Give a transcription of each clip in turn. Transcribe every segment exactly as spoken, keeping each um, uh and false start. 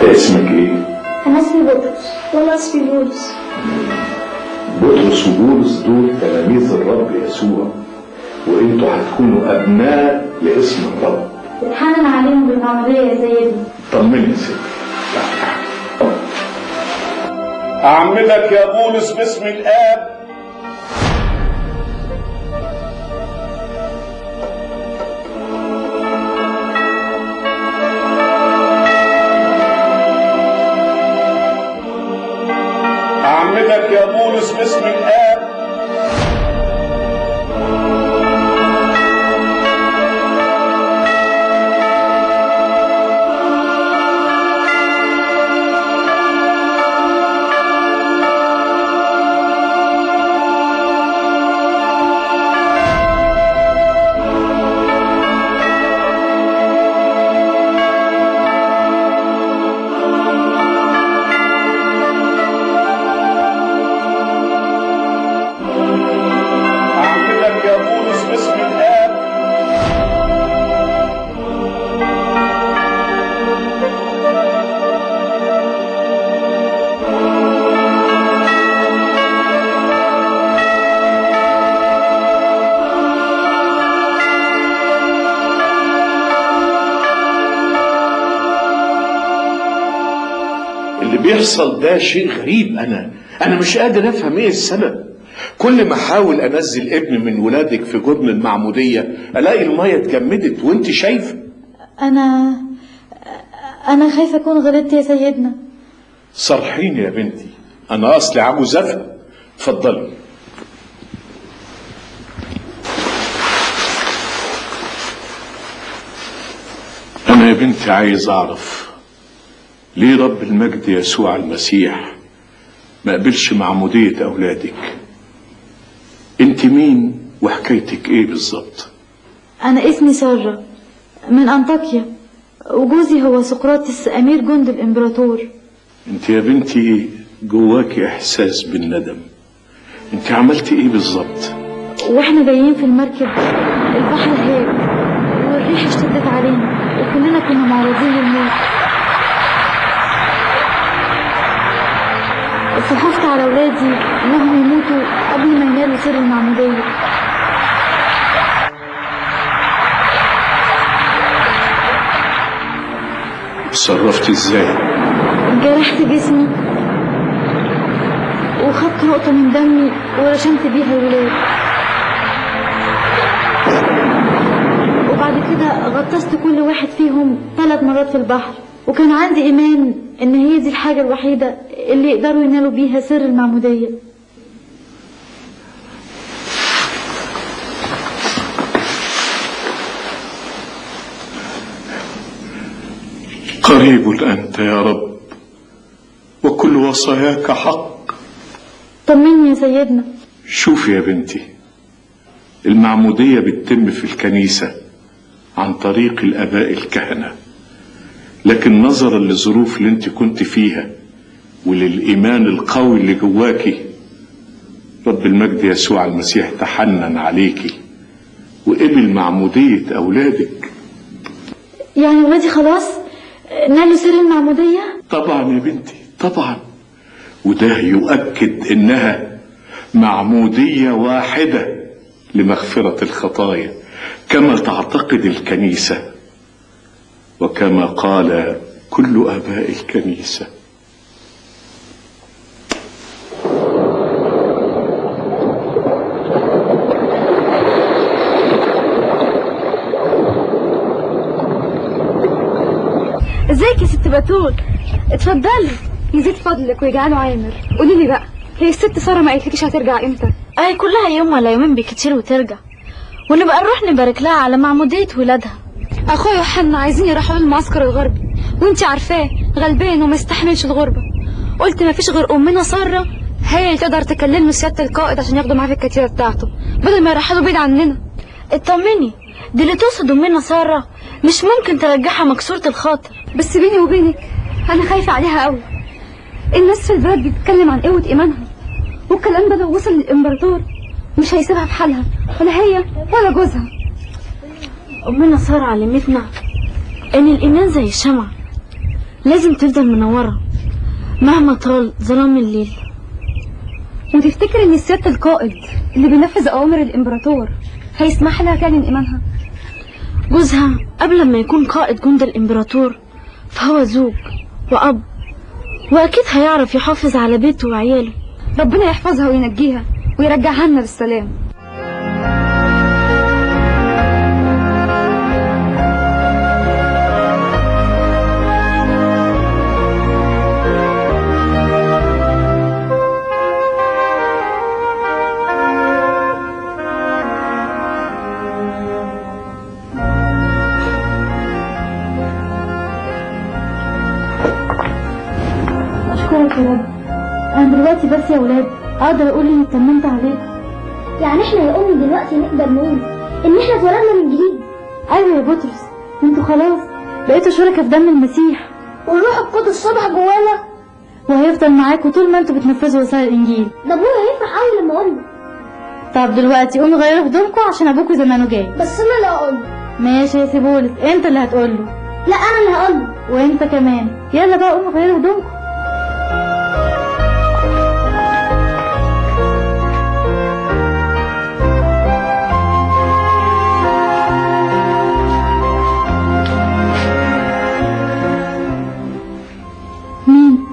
اسمك ايه؟ أنا اسمي بطرس وأنا اسمي بولس. بطرس وبولس دول تلاميذ الرب يسوع، وانتوا هتكونوا ابناء لاسم الرب. اتحنن عليهم بالمعمودية يا سيدنا. طمني يا ستي. أعمدك يا بولس باسم الآب أعمدك يا بولس باسم الآب بيحصل ده شيء غريب. انا انا مش قادر افهم ايه السبب. كل ما احاول انزل ابن من ولادك في جبن المعموديه الاقي الميه اتجمدت وانت شايفه. انا انا خايفه اكون غلطت يا سيدنا. صرحيني يا بنتي، انا اصلي عجوز افهم. اتفضلي. انا يا بنتي عايز اعرف ليه رب المجد يسوع المسيح ما قبلش معمودية أولادك؟ أنت مين وحكايتك إيه بالظبط؟ أنا اسمي سارة من أنطاكيا، وجوزي هو سقراطس أمير جند الإمبراطور. أنت يا بنتي جواكي إحساس بالندم. أنت عملتي إيه بالظبط؟ وإحنا جايين في المركب البحر هاج والريح اشتدت علينا وكلنا كنا معرضين للموت، فخفت على ولادي انهم يموتوا قبل ما ينالوا سر المعمودية. اتصرفتي ازاي؟ جرحت جسمي وخدت نقطة من دمي ورشمت بيها الولاد، وبعد كده غطست كل واحد فيهم ثلاث مرات في البحر، وكان عندي ايمان ان هي دي الحاجة الوحيدة اللي يقدروا ينالوا بيها سر المعمودية. قريب أنت يا رب وكل وصاياك حق. طمني يا سيدنا. شوفي يا بنتي، المعمودية بتتم في الكنيسة عن طريق الآباء الكهنة، لكن نظرا للظروف اللي انت كنت فيها وللإيمان القوي اللي جواكي رب المجد يسوع المسيح تحنن عليكي وقبل معمودية أولادك. يعني ولادي خلاص نالوا سر المعمودية؟ طبعا يا بنتي طبعا، وده يؤكد إنها معمودية واحدة لمغفرة الخطايا كما تعتقد الكنيسة وكما قال كل آباء الكنيسة. ازيك يا ست بتول؟ اتفضلي. يزيد فضلك ويجعله عامر. قولي لي بقى، هي الست ساره ما قالتلكيش هترجع امتى؟ اي كلها يوم ولا يومين بكتير وترجع، ونبقى نروح نبارك لها على معمودية ولادها. اخويا يوحنا عايزين يروحوا المعسكر الغربي، وانتي عارفاه غلبان وما يستحملش الغربه. قلت ما فيش غير امنا ساره هي اللي تقدر تكلم سياده القائد عشان ياخدوا معاه في الكتيبه بتاعته بدل ما يرحلوا بعيد عننا. اطمني، دي اللي تقصد امنا ساره مش ممكن ترجعها مكسوره الخاطر. بس بيني وبينك انا خايفه عليها قوي. الناس في البلد بتتكلم عن قوه ايمانها، والكلام ده لو وصل للامبراطور مش هيسيبها في حالها، ولا هي ولا جوزها. امنا ساره علمتنا ان الايمان زي الشمعة، لازم تفضل منورة مهما طال ظلام الليل. وتفتكر ان سيادة القائد اللي بينفذ اوامر الامبراطور هيسمح لها تعلن ايمانها؟ جوزها قبل ما يكون قائد جند الامبراطور فهو زوج واب، واكيد هيعرف يحافظ على بيته وعياله. ربنا يحفظها وينجيها ويرجعها لنا بالسلام. اشكرك يا رب. انا دلوقتي بس يا ولاد اقدر اقول اني اطمنت عليكم. يعني احنا يا امي دلوقتي نقدر نقول ان احنا اتولدنا من جديد؟ ايوه يا بطرس، انتوا خلاص بقيتوا شركة في دم المسيح، والروح القدس صبح جوانا وهيفضل معاكم طول ما انتوا بتنفذوا وصايا الانجيل. ده ابويا هيفرح قوي لما اقول له. طب دلوقتي قوموا غيروا هدومكم عشان ابوكوا زمانه جاي. بس انا اللي هقول له. ماشي يا سيبولس، انت اللي هتقول له. لا انا اللي هقول له. وانت كمان. يلا بقى قوموا غيروا هدومكم. مين؟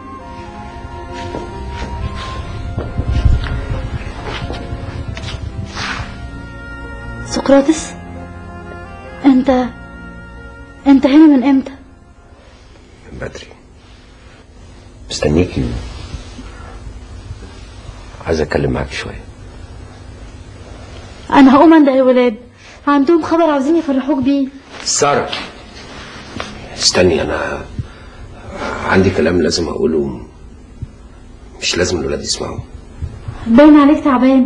سقراطس؟ انت انت هنا من امتى؟ من بدري مستنيكي، عايز اتكلم معاك شويه. انا هقوم عند الولاد، عندهم خبر عاوزين يفرحوك بيه. سارة استني، انا عندي كلام لازم اقوله، مش لازم الولاد يسمعوا. باين عليك تعبان.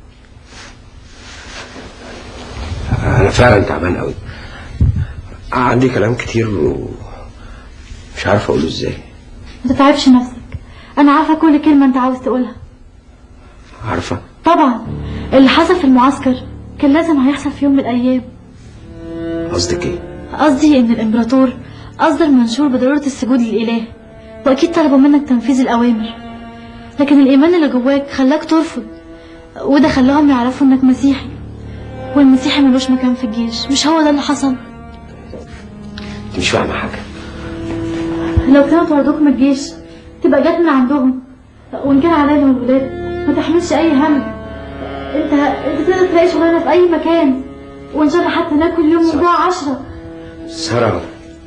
انا فعلا تعبان قوي، عندي كلام كتير ومش عارف اقوله ازاي. ما تتعبش نفسك، انا عارفه كل كلمه انت عاوز تقولها. عارفه؟ طبعا اللي حصل في المعسكر كان لازم هيحصل في يوم من الايام. قصدك ايه؟ قصدي ان الامبراطور اصدر منشور بضروره السجود للاله، واكيد طلبوا منك تنفيذ الاوامر، لكن الايمان اللي جواك خلاك ترفض، وده خلاهم يعرفوا انك مسيحي، والمسيحي ملوش مكان في الجيش. مش هو ده اللي حصل؟ انت مش فاهمه حاجه. لو كانوا طردوك من الجيش تبقى جات من عندهم، وان كان علينا الولاد ما تحملش اي هم. انت انت تقدر تلاقي شغلانه في اي مكان، وان شاء الله حتى ناكل يوم من جوع عشرة. سارة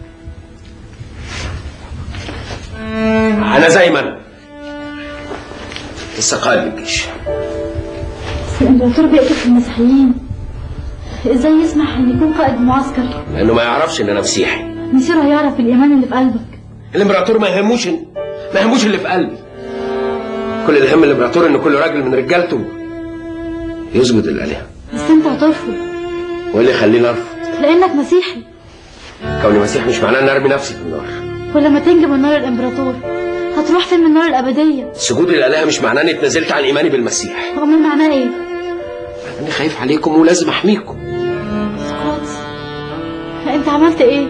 انا زي ما انا لسه قائد الجيش. بس الامبراطور بيقتل في المسيحيين، ازاي يسمح ان يكون قائد معسكر؟ لانه ما يعرفش ان انا مسيحي. مصيره هيعرف الايمان اللي في قلبك. الامبراطور ما يهموش ما يهموش اللي في قلبي، كل اللي يهم الامبراطور ان كل راجل من رجالته يسجد للآلهة. بس انت هترفض. وايه اللي يخليني ارفض؟ لانك مسيحي. كوني مسيحي مش معناه ان ارمي نفسي في النار. ولما تنجي من نار الامبراطور هتروح فين من النار الابديه؟ سجود للآلهة مش معناه اني اتنازلت عن ايماني بالمسيح. امال معناه ايه؟ انا خايف عليكم ولازم احميكم. سقراطس انت عملت ايه؟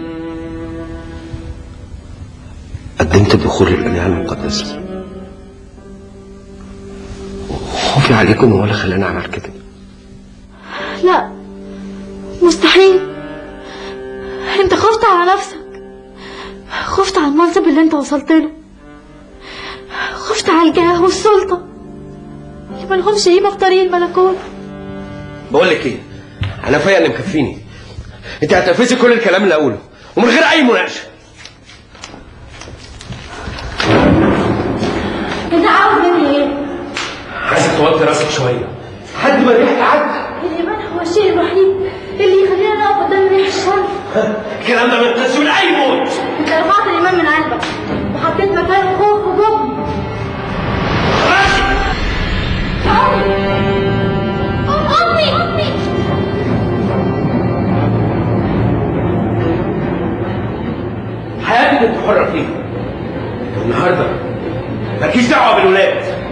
قدمت بخور للآلهة المقدسة. خوفي عليكم هو اللي خلاني اعمل كده. لا مستحيل، انت خفت على نفسك، خفت على المنصب اللي انت وصلت له، خفت على الجاه والسلطه اللي مالهمش قيمه في طريق الملكوت. بقول لك ايه، انا فيا اللي مكفيني، انت هتنفذي كل الكلام اللي اقوله ومن غير اي مناقشه. انت عاوز مني ايه؟ عايزك توطي راسك شويه لحد ما الريح تعدي. الايمان هو الشيء الوحيد اللي يخلينا نقف قدام ريح الشر. الكلام ده ما ينقذش من اي موت. انت رفعت الايمان من قلبك وحطيت مكانه خوف وجبن. امي امي امي حياتك انت حره فيها، النهارده مالكيش دعوه بالولاد.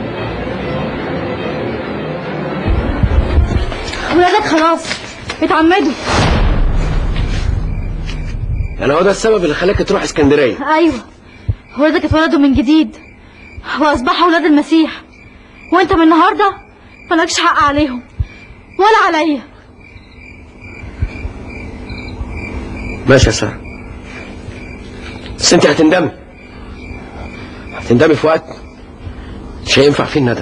ولادك خلاص اتعمدوا. يعني هو ده السبب اللي خلاك تروح اسكندريه؟ ايوه، ولادك اتولدوا من جديد واصبحوا ولاد المسيح، وانت من النهارده مالكش حق عليهم ولا عليا. ماشي يا ساره، بس انت هتندمي هتندمي في وقت مش هينفع فيه الندم.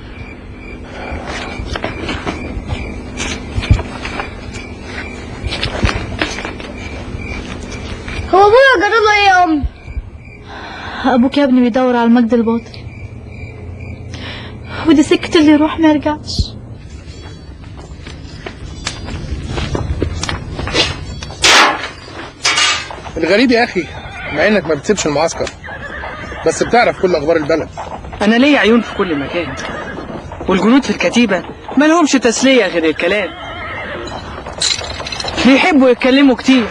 هو ابويا جرى له ايه يا امي؟ ابوك يا ابني بيدور على المجد الباطل، ودي سكة اللي يروح ما يرجعش. الغريب يا اخي مع انك ما بتسيبش المعسكر بس بتعرف كل اخبار البلد. انا ليا عيون في كل مكان، والجنود في الكتيبة ما لهمش تسلية غير الكلام، بيحبوا يتكلموا كتير،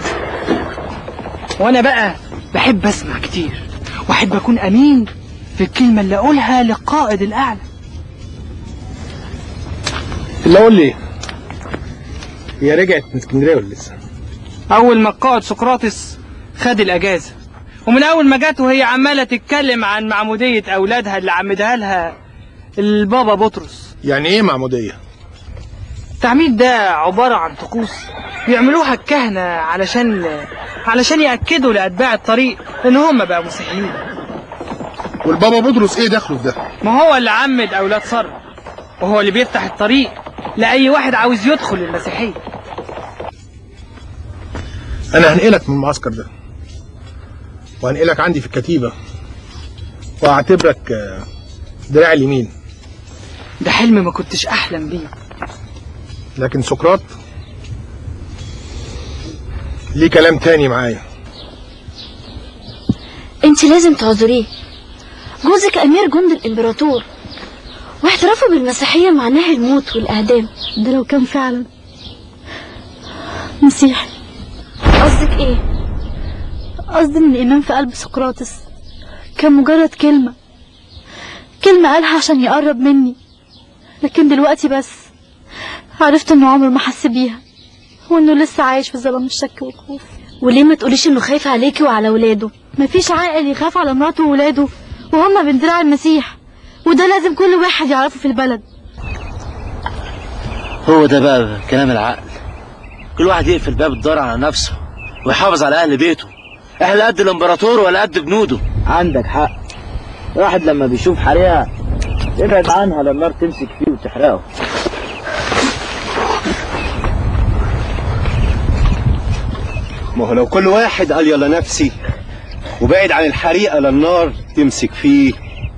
وانا بقى بحب اسمع كتير، واحب اكون امين في الكلمة اللي اقولها للقائد الاعلى. اللي اقول لي هي رجعت من اسكندريه ولا لسه؟ اول ما القائد سقراطس خد الاجازة، ومن اول ما جت وهي عمالة تتكلم عن معمودية اولادها اللي عمدها لها البابا بطرس. يعني ايه معموديه؟ التعميد ده عبارة عن طقوس بيعملوها الكهنة علشان علشان يأكدوا لأتباع الطريق إن هم بقوا مسيحيين. والبابا بطرس ايه دخله في ده؟ ما هو اللي عمد أولاد سارة، وهو اللي بيفتح الطريق لأي واحد عاوز يدخل المسيحية. انا هنقلك من المعسكر ده وهنقلك عندي في الكتيبة وهعتبرك دراع اليمين. ده حلم ما كنتش أحلم بيه. لكن سقراط ليه كلام تاني معايا. انت لازم تعذريه، جوزك امير جند الامبراطور، واحترافه بالمسيحية معناها الموت والاعدام. ده لو كان فعلا مسيحي. قصدك ايه؟ قصدي ان الايمان في قلب سقراطس كان مجرد كلمة كلمة قالها عشان يقرب مني، لكن دلوقتي بس عرفت انه عمره ما حس بيها، وانه لسه عايش في ظلام الشك والخوف. وليه ما تقوليش انه خايف عليكي وعلى ولاده؟ مفيش عاقل يخاف على مراته وولاده وهما بين دراع المسيح، وده لازم كل واحد يعرفه في البلد. هو ده بقى كلام العقل، كل واحد يقفل باب الدار على نفسه ويحافظ على اهل بيته. احنا لا قد الامبراطور ولا قد جنوده. عندك حق، الواحد لما بيشوف حريقه يبعد عنها للنار تمسك فيه وتحرقه. ما هو لو كل واحد قال يلا نفسي وبعد عن الحريقه للنار تمسك فيه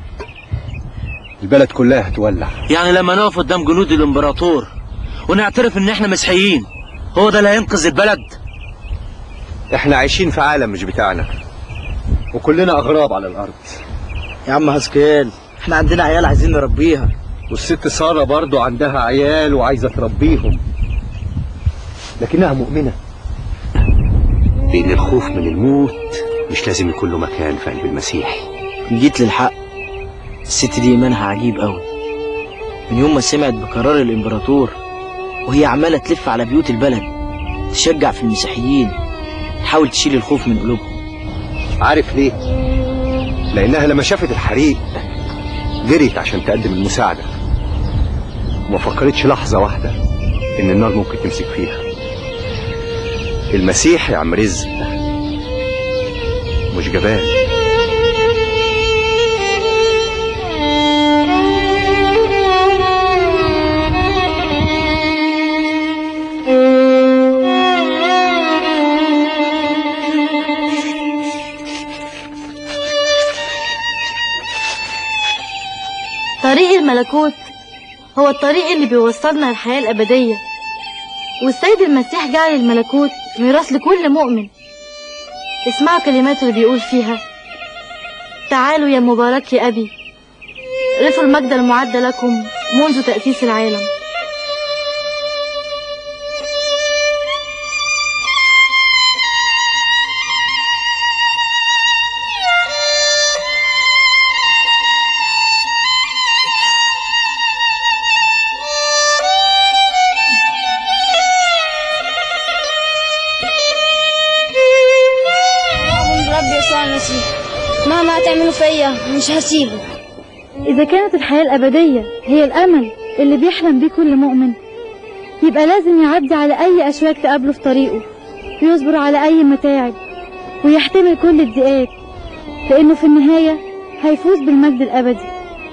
البلد كلها هتولع. يعني لما نقف قدام جنود الامبراطور ونعترف ان احنا مسيحيين هو ده اللي هينقذ البلد؟ احنا عايشين في عالم مش بتاعنا وكلنا اغراب على الارض. يا عم هسكيل احنا عندنا عيال عايزين نربيها، والست ساره برضو عندها عيال وعايزه تربيهم، لكنها مؤمنه بان الخوف من الموت مش لازم يكون له مكان في قلب المسيح. جيت للحق، الست دي ايمانها عجيب قوي. من يوم ما سمعت بقرار الامبراطور وهي عماله تلف على بيوت البلد تشجع في المسيحيين، تحاول تشيل الخوف من قلوبهم. عارف ليه؟ لانها لما شافت الحريق جريت عشان تقدم المساعده، وما فكرتش لحظه واحده ان النار ممكن تمسك فيها. المسيح يا عم رزق مش جبان. طريق الملكوت هو الطريق اللي بيوصلنا للحياة الأبدية، والسيد المسيح جعل الملكوت ميراث لكل مؤمن. اسمعوا كلماته اللي بيقول فيها: تعالوا يا مبارك يا أبي، رثوا المجد المعد لكم منذ تأسيس العالم. رب يسوع المسيح مهما هتعملوا فيا مش هسيبه. إذا كانت الحياة الأبدية هي الأمل اللي بيحلم بيه كل مؤمن، يبقى لازم يعدي على أي أشواك تقابله في طريقه، ويصبر على أي متاعب، ويحتمل كل الضيقات، لأنه في النهاية هيفوز بالمجد الأبدي.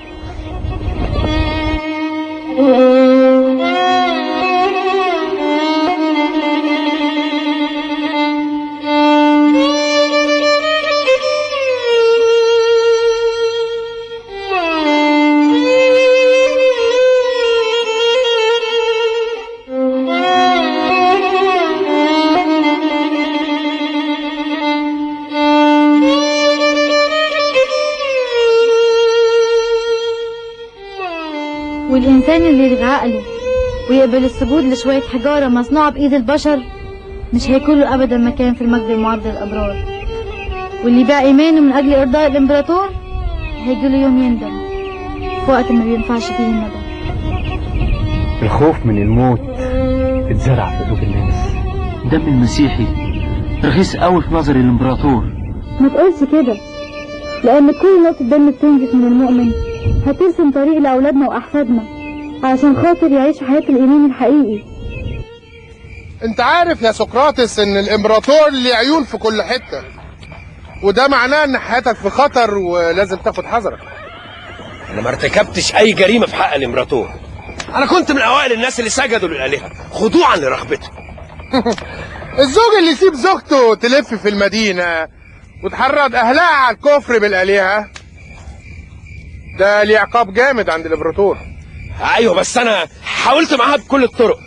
والإنسان اللي يلغي عقله ويقبل السجود لشوية حجارة مصنوعة بإيد البشر مش هيكون له أبدا مكان في المجد المعد للأبرار. واللي باع إيمانه من أجل إرضاء الإمبراطور هيجيله يوم يندم في وقت ما بينفعش فيه الندم. الخوف من الموت اتزرع في قلوب الناس. دم المسيحي رخيص قوي في نظر الإمبراطور. ما تقولش كده، لأن كل نقطة دم بتنزف من المؤمن هترسم طريق لأولادنا وأحفادنا علشان خاطر يعيشوا حياة الإيمان الحقيقي. انت عارف يا سقراطس ان الامبراطور ليه عيون في كل حتة، وده معناه ان حياتك في خطر ولازم تاخد حذرك. انا ما ارتكبتش اي جريمة في حق الامبراطور. انا كنت من اوائل الناس اللي سجدوا للآلهة خضوعا لرغبته. الزوج اللي يسيب زوجته تلف في المدينة وتحرض اهلها على الكفر بالآلهة ده ليه عقاب جامد عند الامبراطور. ايوه بس انا حاولت معاها بكل الطرق.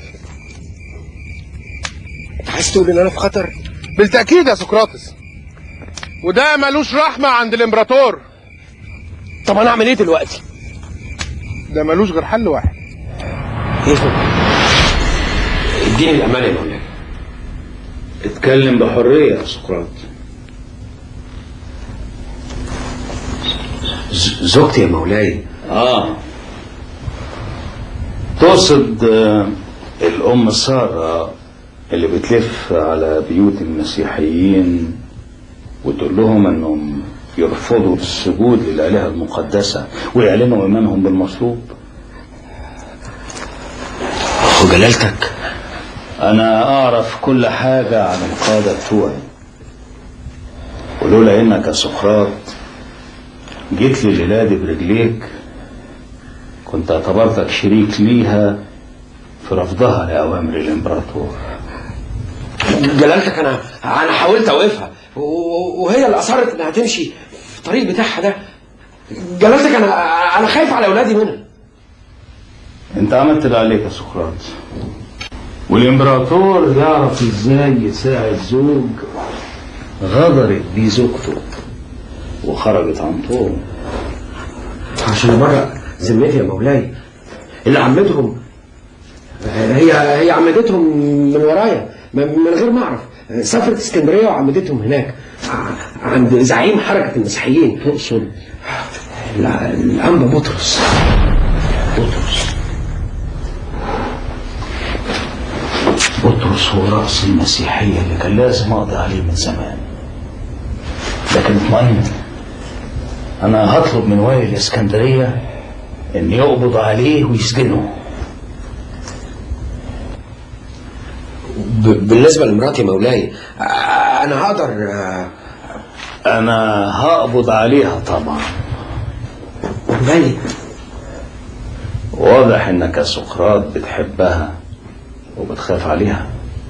انت عايز تقول ان انا في خطر؟ بالتأكيد يا سقراطس، وده ملوش رحمة عند الامبراطور. طب انا اعمل ايه دلوقتي؟ ده ملوش غير حل واحد. ايه هو؟ اديني الامان يا مولاي. اتكلم بحرية يا سقراط. زوجتي يا مولاي. اه تقصد آه الأم سارة اللي بتلف على بيوت المسيحيين وتقول لهم انهم يرفضوا السجود للآلهة المقدسة ويعلنوا إيمانهم بالمصلوب. وجلالتك أنا أعرف كل حاجة عن القادة بتوعي، ولولا إنك يا سقراط جيت لي الليلة دي برجليك كنت اعتبرتك شريك ليها في رفضها لأوامر الإمبراطور. جلالتك أنا أنا حاولت أوقفها وهي اللي أصرت إنها تمشي في الطريق بتاعها ده. جلالتك أنا أنا خايف على أولادي منها. أنت عملت اللي عليك يا سقراط، والإمبراطور يعرف إزاي يساعد زوج غدرت بيه زوجته وخرجت عن طوره. عشان مرة ذمتي يا مولاي اللي عمتهم هي هي عمدتهم من ورايا من غير ما اعرف. سافرت اسكندريه وعمدتهم هناك عند زعيم حركه المسيحيين. تقصد الانبا بطرس. بطرس بطرس هو رأس المسيحية اللي كان لازم اقضي عليه من زمان. لكن اطمئن، انا هطلب من والي الاسكندرية ان يقبض عليه ويسجنه. بالنسبة لمراتي مولاي انا هقدر. انا هقبض عليها طبعا. مولاي واضح انك يا سقراط بتحبها وبتخاف عليها.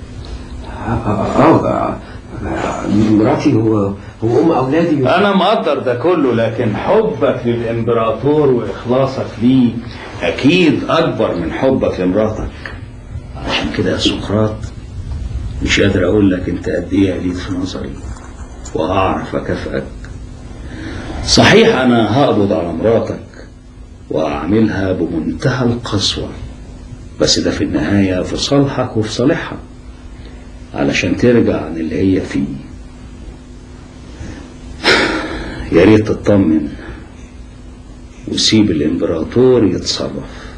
اه مراتي هو هو ام اولادي. انا مقدر ده كله، لكن حبك للامبراطور واخلاصك ليه اكيد اكبر من حبك لمراتك. عشان كده يا سقراط مش قادر اقول لك انت قد ايه عليت في نظري واعرف اكافئك. صحيح انا هقبض على مراتك واعملها بمنتهى القسوة، بس ده في النهاية في صالحك وفي صالحها علشان ترجع عن اللي هي فيه. يا ريت تطمن وسيب الامبراطور يتصرف.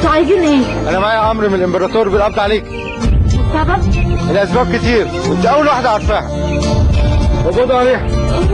انتوا عايزين ايه؟ انا معايا امر من الامبراطور بالقبض عليك. السبب؟ الاسباب كتير وانت اول واحده عارفاها. قبضوا عليها.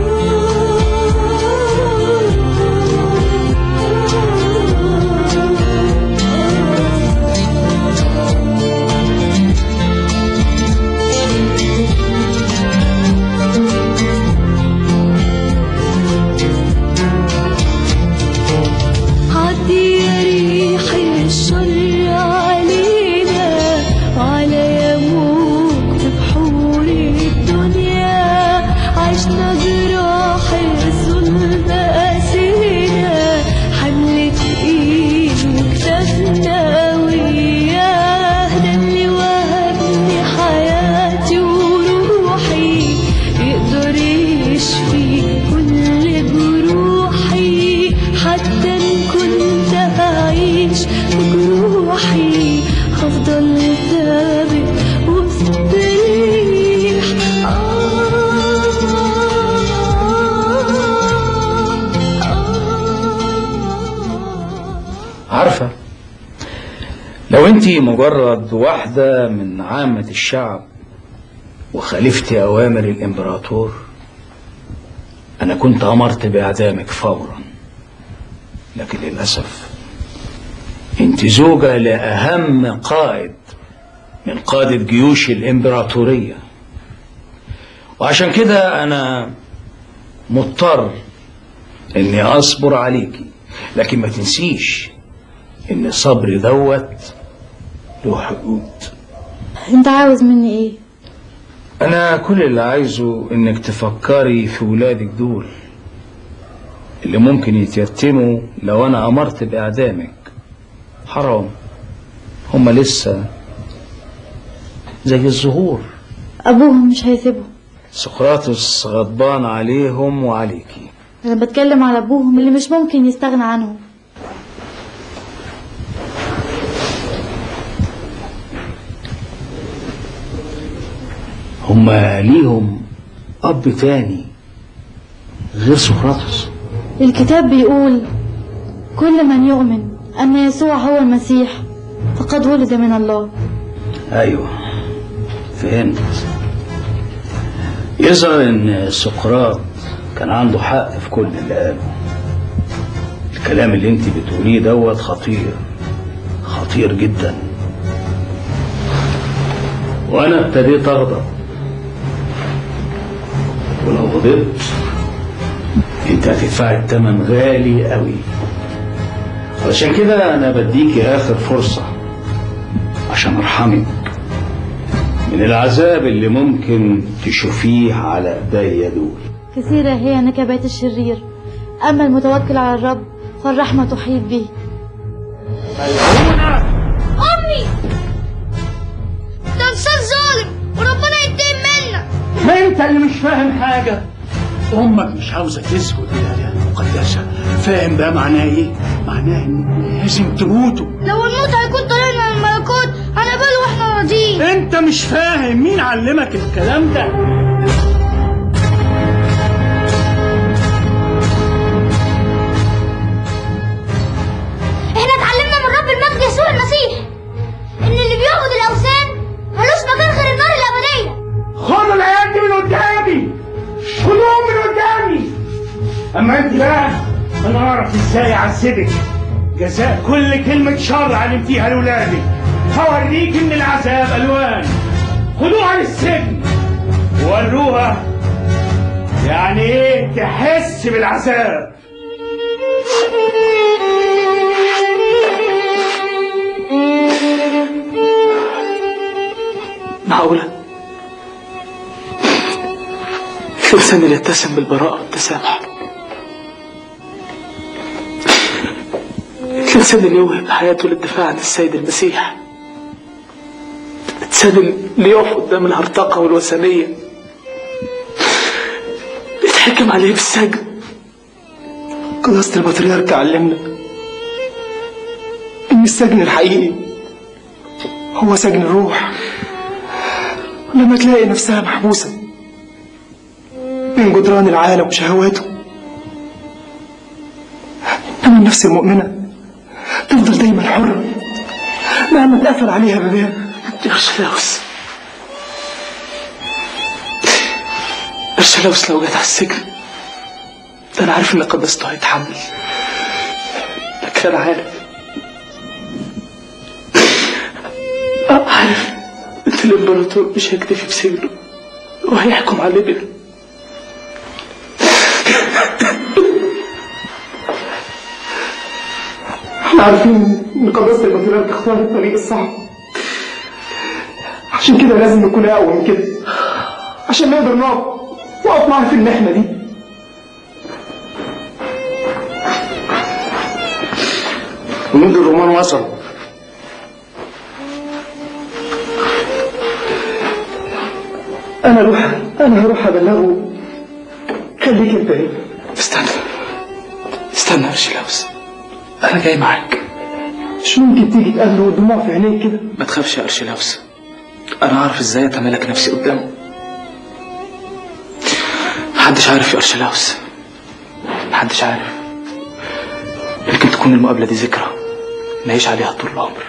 عارفة، لو انتي مجرد واحدة من عامة الشعب وخالفتي أوامر الإمبراطور أنا كنت أمرت بإعدامك فورا، لكن للأسف انت زوجة لأهم قائد من قادة جيوش الإمبراطورية، وعشان كده أنا مضطر إني أصبر عليكي، لكن ما تنسيش إن صبري دوت له حدود. انت عاوز مني ايه؟ أنا كل اللي عايزه إنك تفكري في ولادك دول اللي ممكن يتيتموا لو أنا أمرت بإعدامك. حرام، هما لسه زي الزهور. ابوهم مش هيسيبهم. سقراطس غضبان عليهم وعليكي. انا بتكلم على ابوهم اللي مش ممكن يستغنى عنهم. هما ليهم اب تاني غير سقراطس. الكتاب بيقول كل من يؤمن ان يسوع هو المسيح فقد ولد من الله. ايوه فهمت. يظهر ان سقراط كان عنده حق في كل اللي قاله. الكلام اللي انت بتقوليه دوت خطير خطير جدا، وانا ابتديت اغضب، ولو غضبت انت هتدفعي الثمن غالي قوي. علشان كده انا بديكي اخر فرصة عشان ارحمك من العذاب اللي ممكن تشوفيه على ايديا دول. كثيرة هي نكبات الشرير، اما المتوكل على الرب فالرحمة تحيط به. امي ده انسان ظالم وربنا ينتقم منا. ما انت اللي مش فاهم حاجة. امك مش عاوزة تسجد للآلهة المقدسة، فاهم ده معناه ايه؟ معناه ان لازم تموتوا. لو الموت هيكون طريقنا للملكوت هنقبله واحنا راضيين. انت مش فاهم. مين علمك الكلام ده؟ احنا اتعلمنا من رب المجد يسوع المسيح ان اللي بيعبد الاوثان ملوش مكان غير النار الابديه. خدوا العيال دي من قدامي، خدوهم من قدامي. اما انت بقى انا اعرف ازاي اعذبك جزاء كل كلمه شر علمتيها لاولادك. هوريك ان العذاب الوان. خدوها للسجن ووروها يعني ايه تحس بالعذاب. معقولة الإنسان اللي يتسم بالبراءة والتسامح، الإنسان اللي يوهب حياته للدفاع عن السيد المسيح، الإنسان اللي يقف قدام الهرطقة والوثنية يتحكم عليه بالسجن. قداسة البطريرك علمنا إن السجن الحقيقي هو سجن الروح. لما تلاقي نفسها محبوسة بين جدران العالم وشهواته، إنما النفس المؤمنة تفضل دايما حرة مهما اتقفل عليها بابان. يا ارشلاوس، ارشلاوس لو جت على السجن انا عارف ان قداسته هيتحمل، لكن انا عارف عارف ان الامبراطور مش هيكتفي بسجنه وهيحكم على ليبيا. احنا عارفين ان قداسة البطريرك اختار الطريق الصعب، عشان كده لازم نكون اقوى من كده عشان نقدر نقف وقف معاه في المحنة دي. جنود الرومان وصلوا. انا اروح انا هروح ابلغه. خليك انت هنا. استنى استنى يا ارشلاوس، انا جاي معاك. مش ممكن تيجي تقابله والدموع في عينيك كده؟ ما تخافش يا ارشلاوس، انا عارف ازاي اتمالك نفسي قدامه. محدش عارف يا ارشلاوس، محدش عارف. يمكن تكون المقابله دي ذكرى نعيش عليها طول العمر.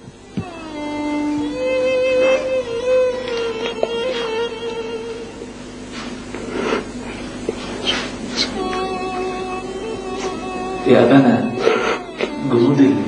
يا أبانا جنود ال...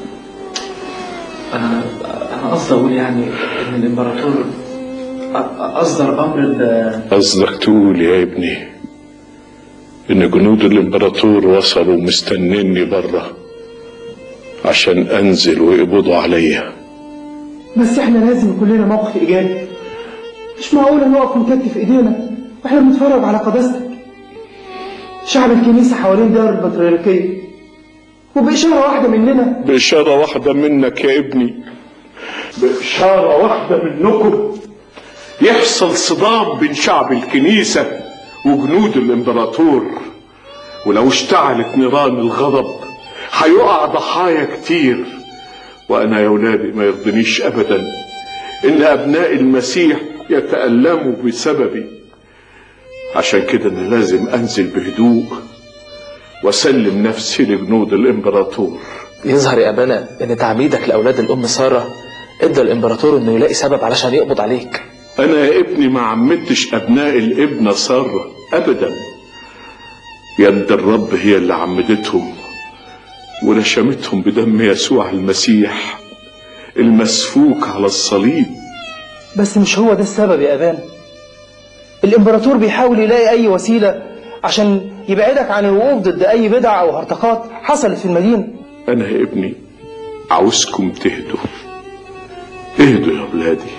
أنا أنا قصدي أقول يعني إن الإمبراطور أصدر أمر ال... قصدك تقول يا ابني إن جنود الإمبراطور وصلوا مستنيني بره عشان أنزل ويقبضوا عليا. بس إحنا لازم يكون لنا موقف إيجابي. مش معقولة نقف ونكتف إيدينا وإحنا بنتفرج على قداستك. شعب الكنيسة حوالين دار البطريركية وبإشارة واحدة مننا. بإشارة واحدة منك يا ابني، بإشارة واحدة منكم يحصل صدام بين شعب الكنيسة وجنود الإمبراطور، ولو اشتعلت نيران الغضب هيقع ضحايا كتير. وأنا يا ولادي ما يرضنيش أبدا إن أبناء المسيح يتألموا بسببي. عشان كده أنا لازم أنزل بهدوء وأسلم نفسي لجنود الإمبراطور. يظهر يا أبانا إن تعميدك لأولاد الأم سارة إدى الإمبراطور إنه يلاقي سبب علشان يقبض عليك. أنا يا ابني ما عمدتش أبناء الابنة سارة أبدا، يد الرب هي اللي عمدتهم ونشمتهم بدم يسوع المسيح المسفوك على الصليب. بس مش هو ده السبب يا أبانا. الإمبراطور بيحاول يلاقي أي وسيلة عشان يبعدك عن الوقوف ضد أي بدع أو هرطقات حصلت في المدينة. أنا يا ابني عاوزكم تهدوا، اهدوا يا أولادي.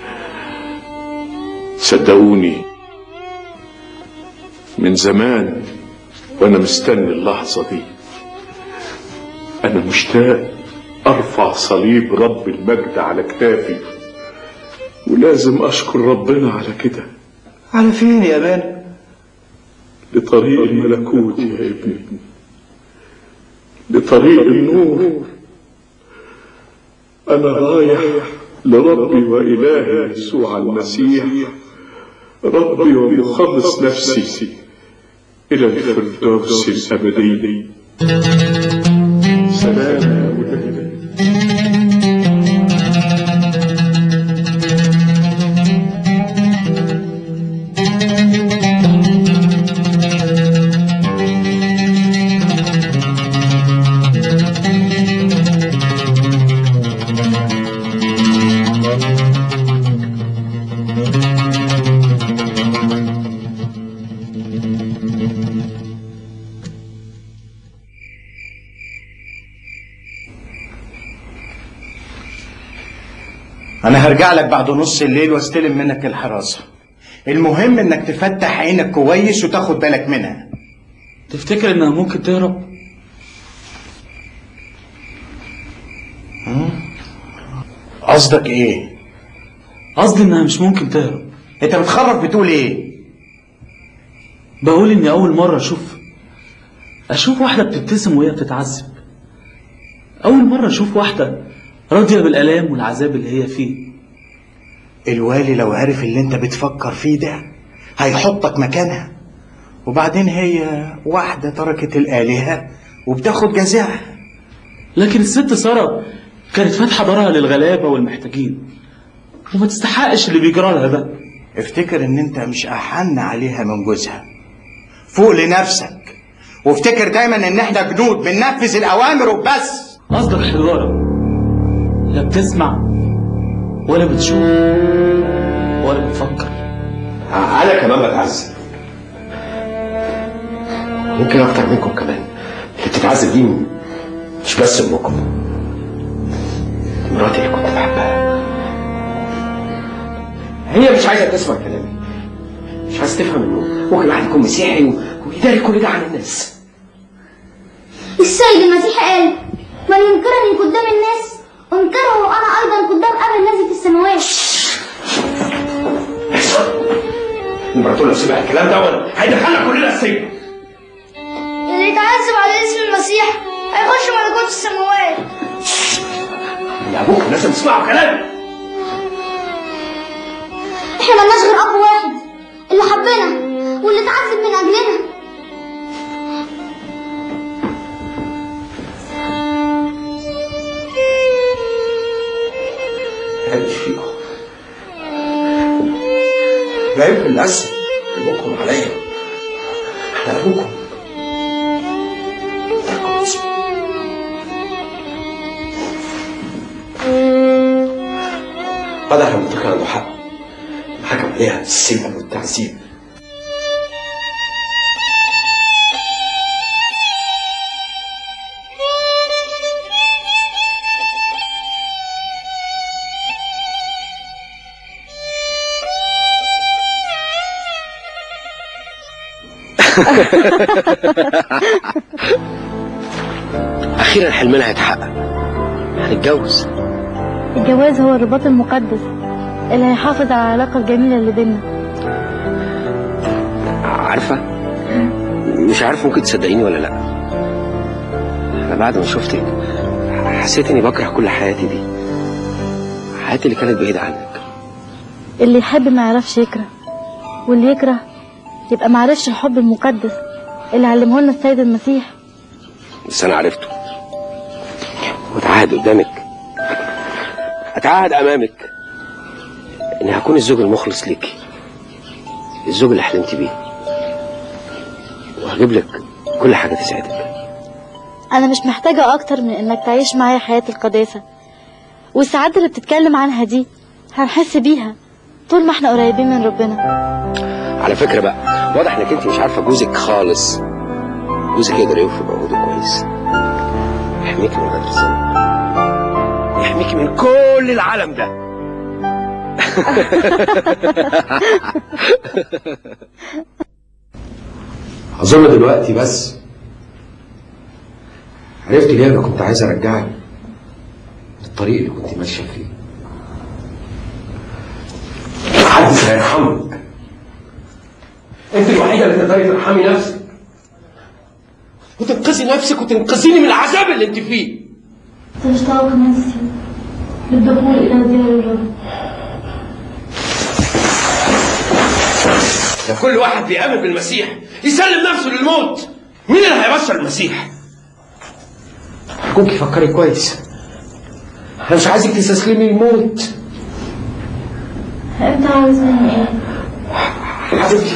صدقوني من زمان وأنا مستني اللحظة دي. أنا مشتاق أرفع صليب رب المجد على كتافي، ولازم أشكر ربنا على كده. على فين يا أبانا؟ لطريق الملكوت يا ابني، لطريق النور. أنا رايح لربي وإلهي يسوع المسيح، ربي ومخلص نفسي إلى الفردوس الأبدي. سلام يا ولدي. أنا هرجع لك بعد نص الليل واستلم منك الحراسة. المهم إنك تفتح عينك كويس وتاخد بالك منها. تفتكر إنها ممكن تهرب؟ قصدك إيه؟ قصدي إنها مش ممكن تهرب. أنت بتخرف بتقول إيه؟ بقول إني أول مرة أشوف أشوف واحدة بتبتسم وهي بتتعذب. أول مرة أشوف واحدة راضية بالآلام والعذاب اللي هي فيه. الوالي لو عرف اللي انت بتفكر فيه ده هيحطك مكانها، وبعدين هي واحدة تركت الآلهة وبتاخد جزاها. لكن الست سارة كانت فاتحة دارها للغلابة والمحتاجين، وما تستحقش اللي بيجرى لها ده. افتكر ان انت مش احن عليها من جوزها. فوق لنفسك، وافتكر دايما ان احنا جنود بننفذ الاوامر وبس. قصدك حجارة لا بتسمع ولا بتشوف ولا بتفكر. انا كمان بتعذب، ممكن اكتر منكم كمان. اللي بتتعذب دي مش بس امكم، مراتي اللي كنت بحبها هي مش عايزه تسمع كلامي، مش عايزه تفهم انه ممكن واحد يكون مسيحي ويداري كل ده عن الناس. السيد المسيح قال: من ينكرني قدام الناس انكره انا ايضا قدام ابي الذي في السماوات. الامبراطور لو سمع الكلام ده هيدخلنا كلنا السجن. اللي يتعذب على اسم المسيح هيخش ملكوت السماوات. يا ابوك لازم تسمعوا كلامي. احنا مالناش غير اب واحد اللي حبنا واللي اتعذب من اجلنا. مش فيكم، لا يمكن نقسم ابوكم عليا. احنا ابوكم. واضح لما كان عنده حق، حكم عليها السجن والتعذيب. اخيرا حلمنا هيتحقق، هنتجوز. الجواز هو الرباط المقدس اللي هيحافظ على العلاقة الجميلة اللي بينا. عارفة، مش عارف ممكن تصدقيني ولا لا، انا بعد ما شفتك حسيت اني بكره كل حياتي دي، حياتي اللي كانت بعيدة عنك. اللي يحب ما يعرفش يكره، واللي يكره يبقى معرفش الحب المقدس اللي علمه لنا السيد المسيح. بس انا عرفته، واتعهد قدامك، اتعهد امامك اني هكون الزوج المخلص ليكي، الزوج اللي حلمتي بيه، وهجيب لك كل حاجه تسعدك. انا مش محتاجه اكتر من انك تعيش معايا حياه القداسه، والسعاده اللي بتتكلم عنها دي هنحس بيها طول ما احنا قريبين من ربنا. على فكره بقى، واضح انك انت مش عارفه جوزك خالص. جوزك يقدر يوفي بعقوده كويس، يحميكي من غدر الزنا، يحميكي من كل العالم ده. اظن دلوقتي بس عرفت ليه انا كنت عايز ارجعك للطريق اللي كنت ماشيه فيه. محدش هيرحمك، انت الوحيده اللي تقدري ترحمي نفسك وتنقذي نفسك وتنقذيني من العذاب اللي انت فيه. سأشتاق نفسي للدخول إلى ديار الرب. ده كل واحد بيآمن بالمسيح يسلم نفسه للموت. مين اللي هيبشر المسيح؟ أرجوكي فكري كويس، أنا مش عايزك تستسلمي للموت. أنت عاوز مني إيه؟ حبيبتي،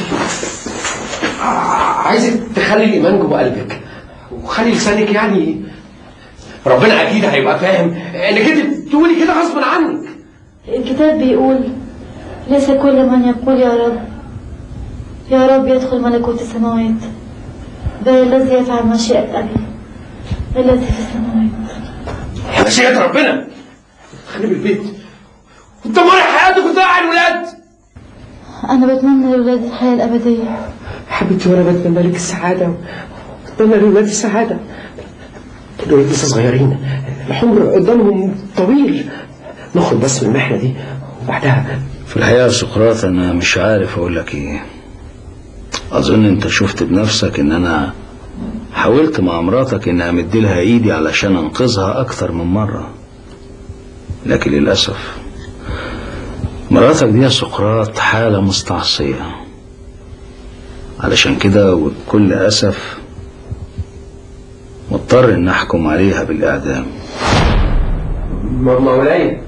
عايزك تخلي الإيمان جوه قلبك وخلي لسانك، يعني ربنا أكيد هيبقى فاهم إنك أنت تقولي كده غصب عنك. الكتاب بيقول: ليس كل من يقول يا رب يا رب يدخل ملكوت السماوات، بل الذي يفعل مشيئة أبي الذي في السماوات. مشيئة ربنا تخرب البيت وتدمري حياتك وتضيعي الولاد. أنا بتمنى لولادي الحياة الأبدية. حبيبتي، وأنا بتمنى لك السعادة وبتمنى لولادي السعادة. دول لسه صغيرين، العمر قدامهم طويل، نخرج بس من المحنة دي وبعدها. في الحقيقة يا سقراط أنا مش عارف أقول لك إيه. أظن أنت شفت بنفسك إن أنا حاولت مع مراتك إن أمد لها إيدي علشان أنقذها أكثر من مرة، لكن للأسف مراتك دي يا سقراط حالة مستعصية. علشان كده وبكل أسف مضطر إن أحكم عليها بالإعدام. مولاي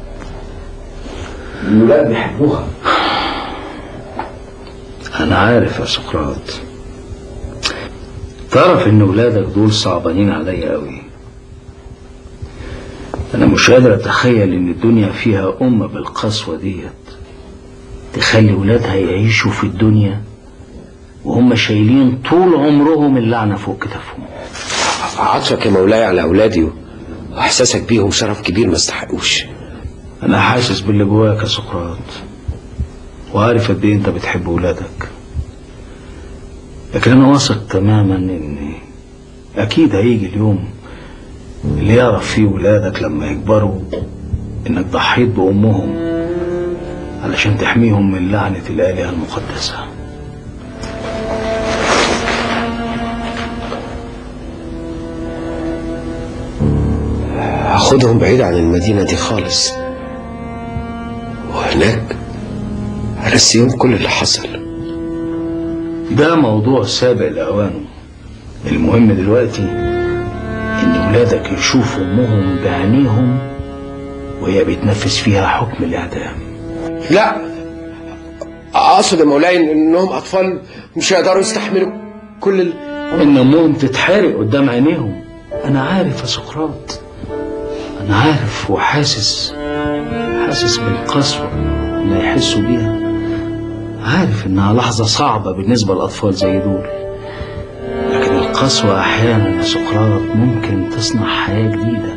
الولاد بيحبوها. أنا عارف يا سقراط، تعرف إن ولادك دول صعبانين عليا أوي. أنا مش قادر أتخيل إن الدنيا فيها أم بالقسوة ديت تخلي ولادها يعيشوا في الدنيا وهم شايلين طول عمرهم اللعنة فوق كتافهم. عطفك يا مولاي على أولادي وإحساسك بيهم شرف كبير ما استحقوش. أنا حاسس باللي جواك يا سقراط، وعارف قد إيه أنت بتحب ولادك، لكن أنا واثق تماما إن أكيد هيجي اليوم اللي يعرف فيه ولادك لما يكبروا إنك ضحيت بأمهم علشان تحميهم من لعنة الآلهة المقدسة. هاخدهم بعيد عن المدينة دي خالص، وهناك هرسيهم كل اللي حصل. ده موضوع سابق لأوانه. المهم دلوقتي إن ولادك يشوفوا أمهم بعينيهم وهي بتنفذ فيها حكم الإعدام. لا، أقصد يا مولاي إنهم أطفال مش هيقدروا يستحملوا كل ال... إن أمهم تتحرق قدام عينيهم. أنا عارف يا سقراط، أنا عارف وحاسس حاسس بالقسوة اللي يحسوا بيها. عارف إنها لحظة صعبة بالنسبة للأطفال زي دول، لكن القسوة أحيانا يا سقراط ممكن تصنع حياة جديدة،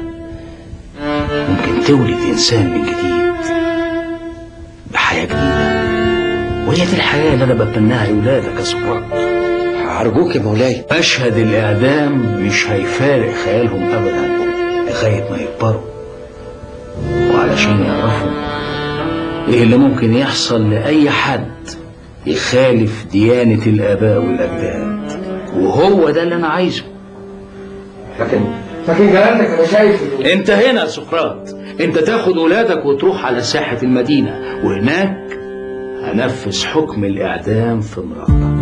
ممكن تولد إنسان من جديد بحياة جديدة، وهي دي الحياة اللي أنا بتمناها لأولادك يا سقراط. أرجوك يا مولاي. مشهد الإعدام مش هيفارق خيالهم أبدا لغاية ما يكبروا، وعلشان يعرفوا إيه اللي ممكن يحصل لأي حد يخالف ديانة الآباء والأجداد، وهو ده اللي أنا عايزه. لكن لكن جلالتك أنا شايف أنت هنا يا سقراط، أنت تاخد ولادك وتروح على ساحة المدينة، وهناك هنفذ حكم الإعدام في مراتك.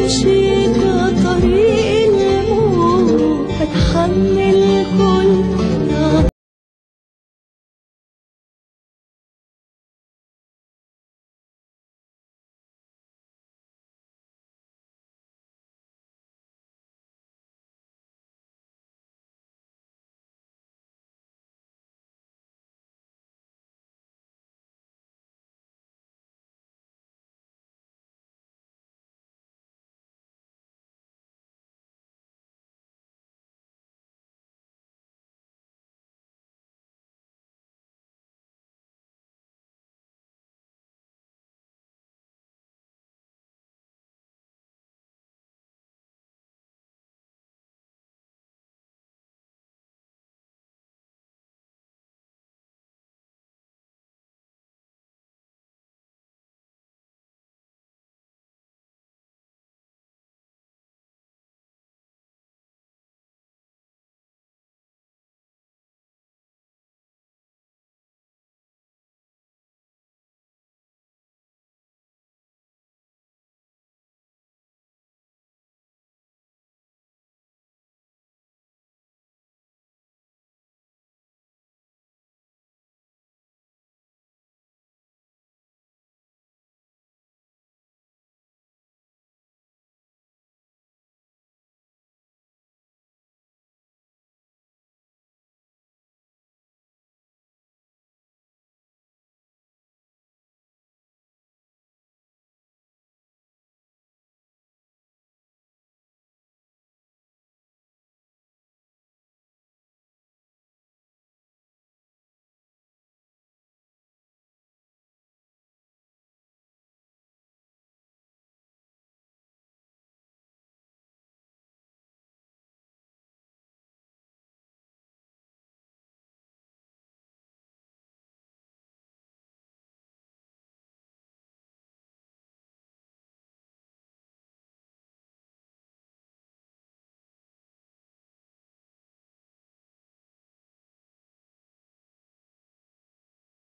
طريق الموت هتحمل كل